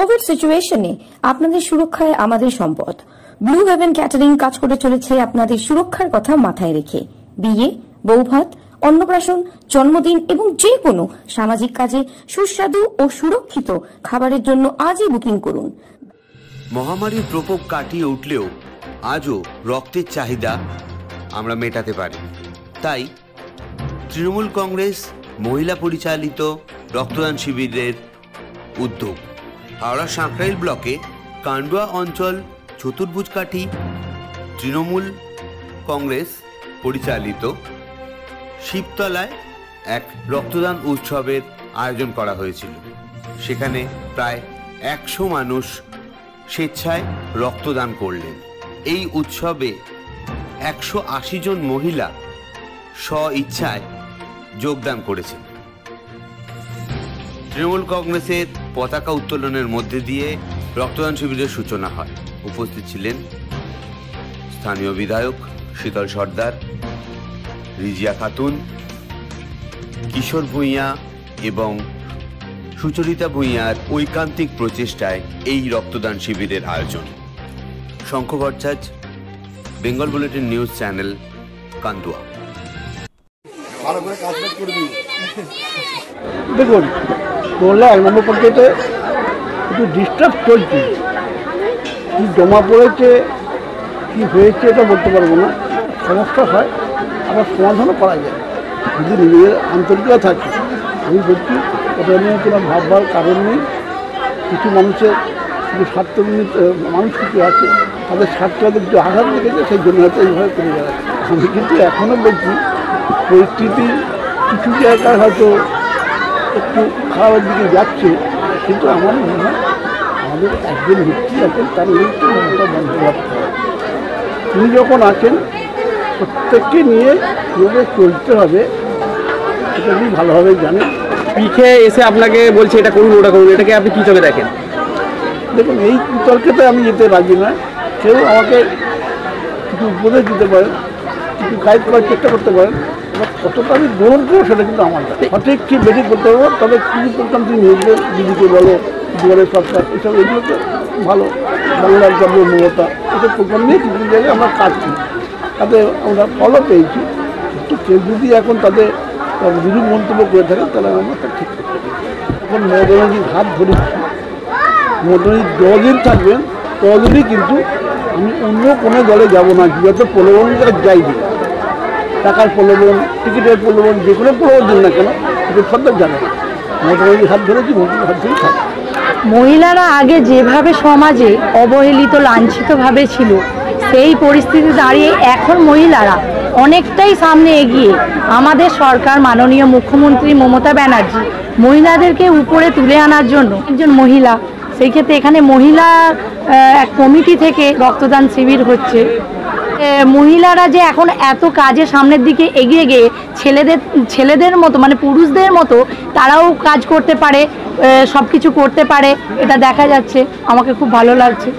Covid সিচুয়েশনে আপনাদের সুরক্ষায় আমাদের সম্পদ। ব্লু হেভেন ক্যাটারিং কাজ করে চলেছে আপনাদের সুরক্ষার কথা মাথায় রেখে। বিয়ে, বৌভাত, অন্নপ্রাশন, জন্মদিন এবং যে কোনো সামাজিক কাজে সুস্বাদু ও সুরক্ষিত খাবারের জন্য আজই বুকিং করুন। মহামারীর প্রকোপ কাটিয়ে উঠলেও আজও রক্তের চাহিদা আমরা মেটাতে পারি। তাই তৃণমূল কংগ্রেস মহিলা পরিচালিত রক্তদান শিবিরের উদ্যোগ হাওড়া সাঁকরাইল ব্লকে কান্ডুয়া অঞ্চল চতুর্ভুজকাঠি তৃণমূল কংগ্রেস পরিচালিত শিবতলায় এক রক্তদান উৎসবের আয়োজন করা হয়েছিল। সেখানে প্রায় 100 মানুষ স্বেচ্ছায় রক্তদান করলেন। এই উৎসবে 180 জন মহিলা স্ব-ইচ্ছায় যোগদান করেছেন। তৃণমূল কংগ্রেসের পতাকা উত্তোলনের মধ্যে দিয়ে রক্তদান শিবিরের সূচনা হয়। উপস্থিত ছিলেন স্থানীয় বিধায়ক শীতল সর্দার, রিজিয়া খাতুন, কিশোর ভূঁইয়া এবং সুচরিতা ভূঁইয়ার ঐকান্তিক প্রচেষ্টায় এই রক্তদান শিবিরের আয়োজন। Shankha Bhattacharya, Bengal bulletin news channel, Kandua. দেখুন, মোল্লা 1 নম্বর পর্যায়ে একটু ডিস্টার্ব চলছে, কি জমা পড়েছে কি হয়েছে এটা বলতে পারবো না। সমস্যা হয়, আবার সমাধানও করা যায় যদি নিজেদের আন্তরিকতা থাকে। আমি বলছি এটা নিয়ে কোনো ভাববার কারণ নেই। কিছু মানুষের কিছু স্বার্থ মানুষ কিছু আছে, তাদের স্বার্থদের কিছু আঘাত লেগেছে, সেই জন্য হয়তো এইভাবে করে যাচ্ছে। আমি কিন্তু এখনও বলছি পরিস্থিতি কিছু জায়গায় হয়তো একটু খারাপের দিকে যাচ্ছে, কিন্তু আমার মনে হয় আমাদের একজন ব্যক্তি আছেন, তার নেতৃত্বে মমতা বন্দ্যোপাধ্যায়। তিনি যখন আছেন প্রত্যেককে নিয়ে কীভাবে চলতে হবে সেটা তিনি ভালোভাবে জানেন। পিঠে এসে আপনাকে বলছে এটা করুন ওটা করুন, এটাকে আপনি কী চোখে দেখেন? দেখুন, এই বিতর্কেতে আমি যেতে রাজি নয়। কেউ আমাকে কিছু উপদেশ দিতে পারেন, কিছু গাইড করার চেষ্টা করতে পারেন, এবার কতটা আমি গ্রহণ করবো সেটা কিন্তু আমার সঠিক কি বেশি করতে পারবো। তবে কিছু প্রোগ্রাম তিনি নিজেদের দিদিকে বলো, দুয়ারে সরকার, এসব এগুলোতে ভালো, বাংলার গর্ব মমতা, এসব প্রোগ্রাম নিয়ে কিছু জায়গায় আমরা কাজ করি, তাতে আমরা ফলও পেয়েছি। কিন্তু কেউ যদি এখন তাদের বিরূপ মন্তব্য করে থাকেন তাহলে আমরা তা ঠিক করতে পারি। এখন মমতাজির হাত ধরেছি, মমতাজি যতদিন থাকবেন ততদিনই কিন্তু আমি অন্য কোনো দলে যাব না। যত প্রলোভন যাই দিই, টাকার প্রলোভন, টিকিটের প্রলোভন, যে কোনো প্রলোভন দিন না কেন, কিন্তু সন্তান যাবে না। মমতাজির হাত ধরেছি, মমতাজির হাত ধরেই থাকবে। মহিলারা আগে যেভাবে সমাজে অবহেলিত লাঞ্ছিতভাবে ছিল, সেই পরিস্থিতি দাঁড়িয়ে এখন মহিলারা অনেকটাই সামনে এগিয়ে। আমাদের সরকার, মাননীয় মুখ্যমন্ত্রী মমতা ব্যানার্জি মহিলাদেরকে উপরে তুলে আনার জন্য একজন মহিলা, সেই ক্ষেত্রে এখানে মহিলা এক কমিটি থেকে রক্তদান শিবির হচ্ছে। মহিলারা যে এখন এত কাজে সামনের দিকে এগিয়ে গিয়ে ছেলেদের মতো মানে পুরুষদের মতো তারাও কাজ করতে পারে, সব কিছু করতে পারে, এটা দেখা যাচ্ছে। আমাকে খুব ভালো লাগছে।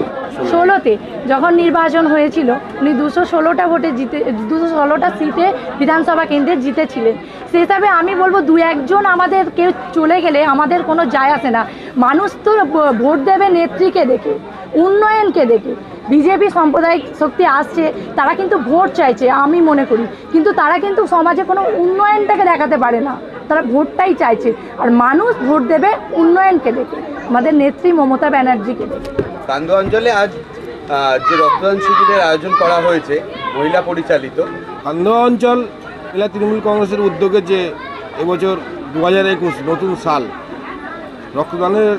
16তে যখন নির্বাচন হয়েছিল, উনি 216টা ভোটে 216টা সিটে বিধানসভা কেন্দ্রে জিতেছিলেন। সেই হিসাবে আমি বলবো 2-1 জন আমাদের কেউ চলে গেলে আমাদের কোনো যায় আসে না। মানুষ তো ভোট দেবে নেত্রীকে দেখে, উন্নয়নকে দেখে। বিজেপি সাম্প্রদায়িক শক্তি আসছে, তারা কিন্তু ভোট চাইছে আমি মনে করি, কিন্তু তারা কিন্তু সমাজে কোনো উন্নয়নটাকে দেখাতে পারে না, তারা ভোটটাই চাইছে। আর মানুষ ভোট দেবে উন্নয়নকে দেখে, আমাদের নেত্রী মমতা ব্যানার্জিকে দেখে। কান্দুয়া অঞ্চলে আজ যে রক্তদান শিবিরের আয়োজন করা হয়েছে মহিলা পরিচালিত, কান্দুয়া অঞ্চল জেলা তৃণমূল কংগ্রেসের উদ্যোগে যে এবছর 2021 নতুন সাল রক্তদানের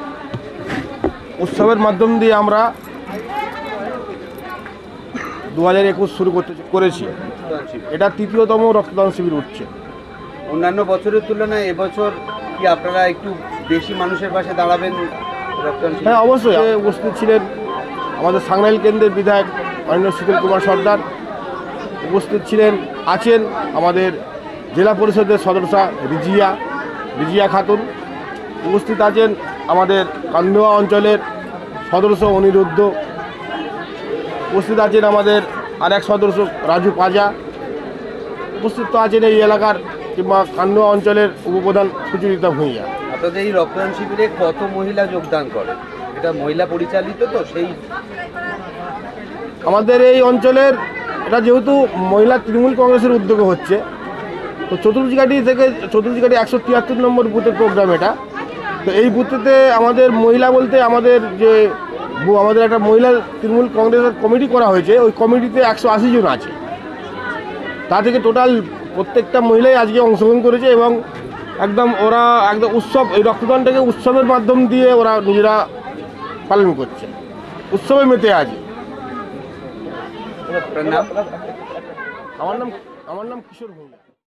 উৎসবের মাধ্যম দিয়ে আমরা 2021 শুরু করেছি। এটা 3য়তম রক্তদান শিবির উঠছে। অন্যান্য বছরের তুলনায় এবছর কি আপনারা একটু বেশি মানুষের পাশে দাঁড়াবেন রক্তদান শিবির? হ্যাঁ, অবশ্যই। উপস্থিত ছিলেন আমাদের সাংরাইল কেন্দ্রের বিধায়ক মাননীয় শীতল কুমার সর্দার, উপস্থিত আছেন আমাদের জেলা পরিষদের সদস্যা রিজিয়া খাতুন, উপস্থিত আছেন আমাদের কান্দুয়া অঞ্চলের সদস্য অনিরুদ্ধ, উপস্থিত আছেন আমাদের আরেক সদস্য রাজু পাজা, উপস্থিত আছেন এই এলাকার কিংবা কান্দুয়া অঞ্চলের উপপ্রধান সুচরিতা ভূঁইয়া। আপনাদের এই রক্তদান শিবিরে কত মহিলা যোগদান করে? এটা মহিলা পরিচালিত তো সেই আমাদের এই অঞ্চলের এটা যেহেতু মহিলা তৃণমূল কংগ্রেসের উদ্যোগে হচ্ছে, তো চতুর্দিঘাটি থেকে 173 নম্বর বুথের প্রোগ্রাম এটা। তো এই বুথেতে আমাদের মহিলা বলতে আমাদের একটা মহিলা তৃণমূল কংগ্রেসের কমিটি করা হয়েছে, ওই কমিটিতে 180 জন আছে। তা থেকে টোটাল প্রত্যেকটা মহিলাই আজকে অংশগ্রহণ করেছে এবং ওরা একদম উৎসব, এই রক্তদানটাকে উৎসবের মাধ্যম দিয়ে ওরা নিজেরা পালন করছে, উৎসবে মেতে আছে। আমার নাম কিশোর ভূঁইয়া।